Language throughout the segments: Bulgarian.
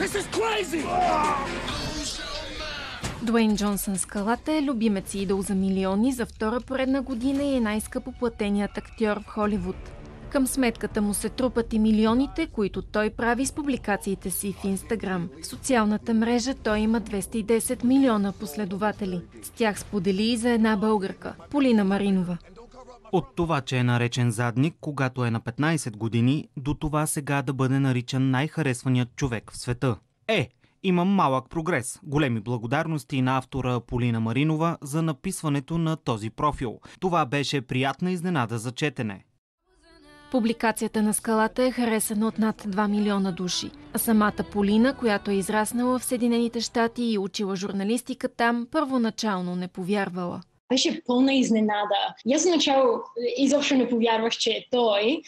Дуейн Джонсън Скалата е любимец и идол за милиони за втора поредна година и е най-скъпо платеният актьор в Холивуд. Към сметката му се трупат и милионите, които той прави с публикациите си в Инстаграм. В социалната мрежа той има 210 милиона последователи. С тях сподели и за една българка – Полина Маринова. От това, че е наречен задник, когато е на 15 години, до това сега да бъде наричан най-харесваният човек в света. Имам малък прогрес. Големи благодарности на автора Полина Маринова за написването на този профил. Това беше приятна изненада за четене. Публикацията на Скалата е харесана от над 2 милиона души. А самата Полина, която е израснала в Съединените щати и учила журналистика там, първоначално не повярвала. Беше пълна изненада. И аз начало изобщо не повярвах, че е той,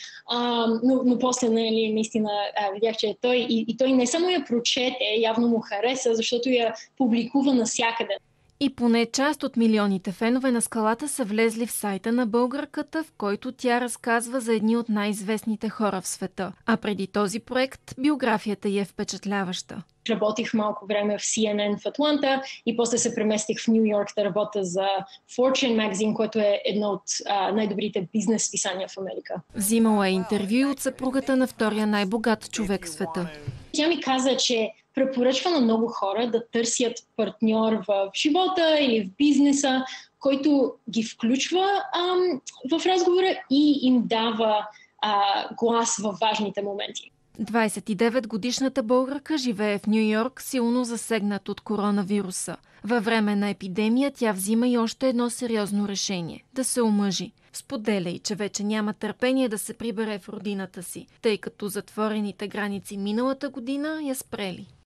но после наистина видях, че е той. И той не само я прочете, явно му хареса, защото я публикува навсякъде. И поне част от милионите фенове на Скалата са влезли в сайта на българката, в който тя разказва за едни от най-известните хора в света. А преди този проект биографията й е впечатляваща. Работих малко време в CNN в Атланта и после се преместих в Ню Йорк да работя за Fortune Magazine, което е едно от най-добрите бизнес писания в Америка. Взимала е интервю от съпругата на втория най-богат човек в света. Тя ми каза, че препоръчва на много хора да търсят партньор в живота или в бизнеса, който ги включва в разговора и им дава глас във важните моменти. 29-годишната българка живее в Ню Йорк, силно засегнат от коронавируса. Във време на епидемия тя взима и още едно сериозно решение – да се омъжи. Споделя и, че вече няма търпение да се прибере в родината си, тъй като затворените граници миналата година я спрели.